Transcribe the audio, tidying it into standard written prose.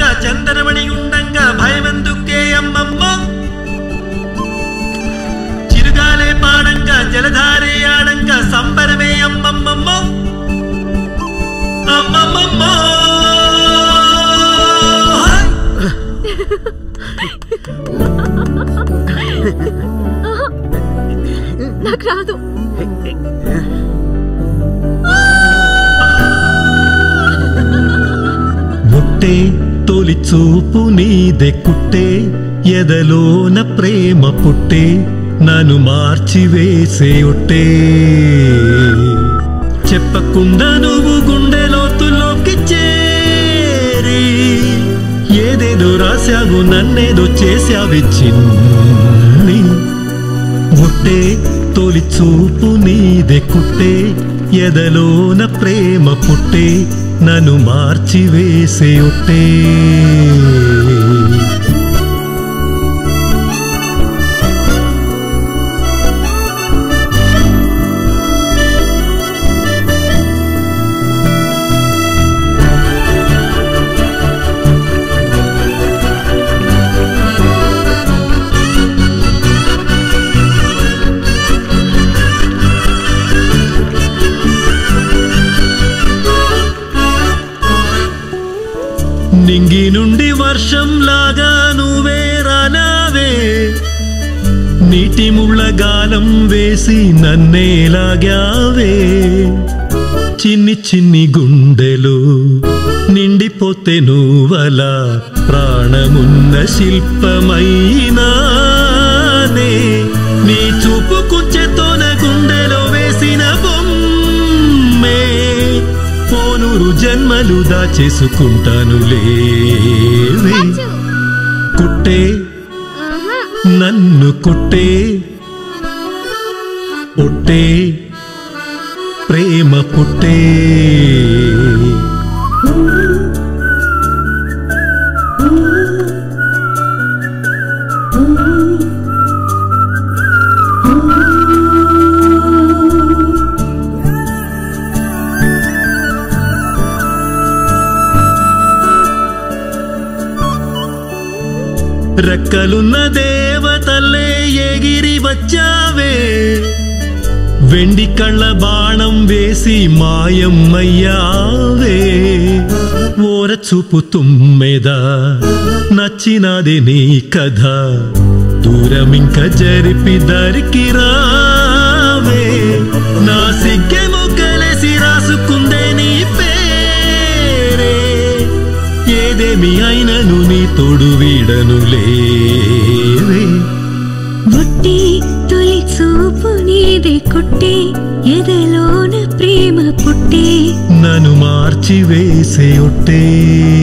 చందనమణి ఉండంగా భయమెందుకే అమ్మమ్మ చిరుగాలే పాడంగా జలధారే ఆడంగా సంబరమే అమ్మమ్మమ్మ అమ్మమ్మమ్మ నాకు రాదు. ముట్టే తొలి చూపు నీదే కుట్టే ఎదలోన ప్రేమ పుట్టే నన్ను మార్చి వేసే ఒట్టే చెప్పకుండా నువ్వు గుండె లోతుల్లోకి చేరి ఏదేదో రాశావు నన్నేదో చేశావి చిన్ని ముట్టే తొలి చూపు నీదే కుట్టే ఎదలోన ప్రేమ పుట్టే నన్ను మార్చి వేసే ఒట్టే నింగి నుండి వర్షంలాగా నువ్వే రానావే నీటి ముళ్ళ గాలం వేసి నన్నే లాగావే చిన్ని చిన్ని గుండెలు నిండిపోతే నువ్వలా ప్రాణమున్న శిల్పమైనానే నీ చూపు కుంచెతోన గుండెలో వేసిన బొమ్మే పోనూరు జన్మలు దాచేసుకుంటానులే కుట్టే నన్ను కుట్టే పుట్టే ప్రేమ పుట్టే రెక్కలున్న దేవతల్లే ఎగిరి వచ్చావే వెండి కళ్ళ బాణం వేసి మాయమ్మయ్యావే ఓర చూపు తుమ్మెదా నచ్చినది నీ కథ దూరమింక జరిపి దరికి రావే నా సిగ్గే మొగ్గలేసి రాసుకుందే నీ పేరే ఏదేమి అయినను నీ తోడు వీడనులేవే ముట్టి తొలి చూపు నీదే కుట్టే ఎదలోన ప్రేమ పుట్టే నన్ను మార్చి వేసే ఒట్టే